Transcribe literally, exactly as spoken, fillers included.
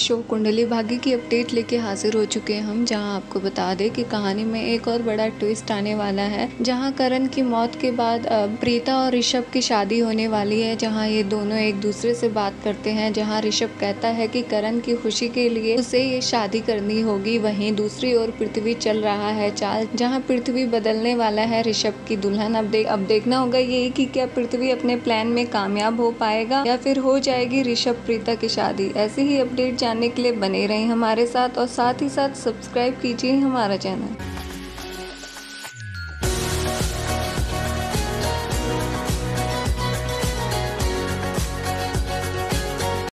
Show Kundali Bhagya की update लेके हाजिर हो चुके हैं हम, जहां आपको बता दें कि कहानी में एक और बड़ा ट्विस्ट आने वाला है। जहां करण की मौत के बाद प्रीता और ऋषभ की शादी होने वाली है, जहां ये दोनों एक दूसरे से बात करते हैं। जहां ऋषभ कहता है कि करण की खुशी के लिए उसे ये शादी करनी होगी। वहीं दूसरी ओर पृथ्वी चल रहा है चाल, जहाँ पृथ्वी बदलने वाला है ऋषभ की दुल्हन। अब देख अब देखना होगा ये कि क्या पृथ्वी अपने प्लान में कामयाब हो पाएगा या फिर हो जाएगी ऋषभ प्रीता की शादी। ऐसे ही अपडेट जानने के लिए बने रहें हमारे साथ और साथ ही साथ सब्सक्राइब कीजिए हमारा चैनल।